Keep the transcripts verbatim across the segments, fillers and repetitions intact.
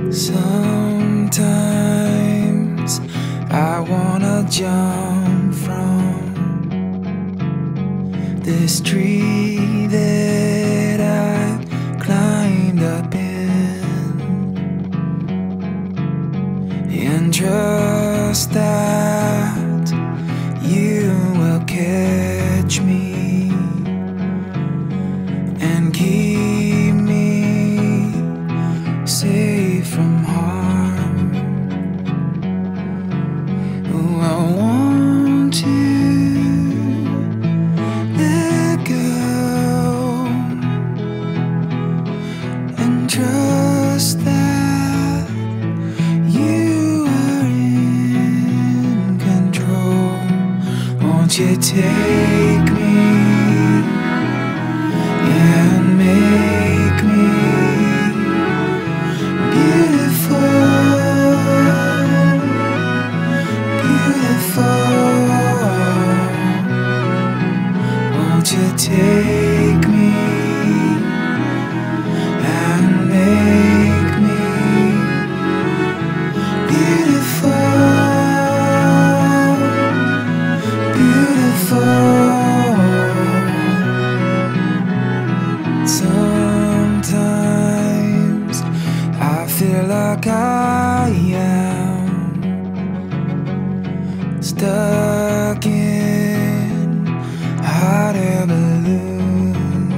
Sometimes I wanna jump from this tree that I climbed up in, and trust that you will catch me and keep me safe from harm. Oh, I want to let go and trust that you are in control. Won't you take me and make me beautiful, beautiful. Won't you take me and make me beautiful, beautiful. Sometimes I feel like I am stuck in a hot air balloon,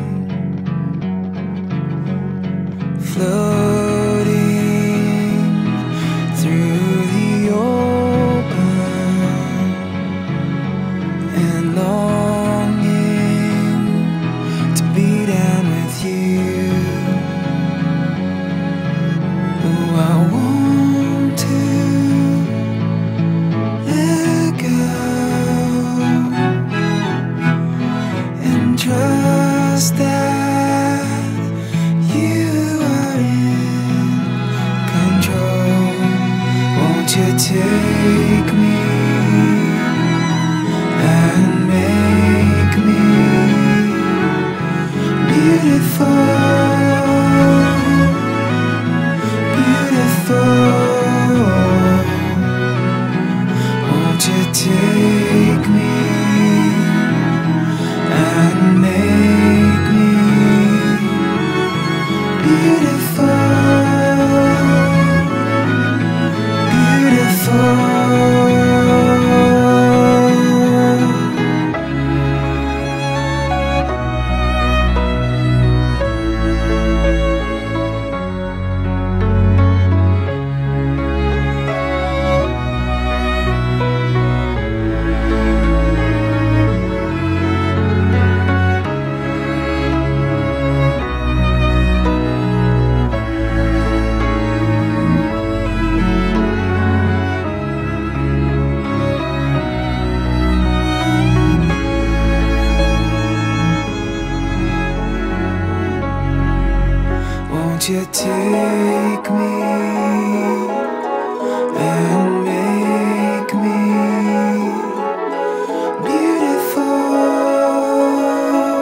floating through the open and longing to be down with you. Oh, I want to let go and trust that you are in control. Won't you take me and make me beautiful, beautiful. Won't you take me and make me beautiful, beautiful. Won't you take me and make me beautiful,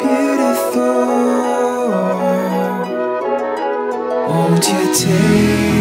beautiful. Won't you take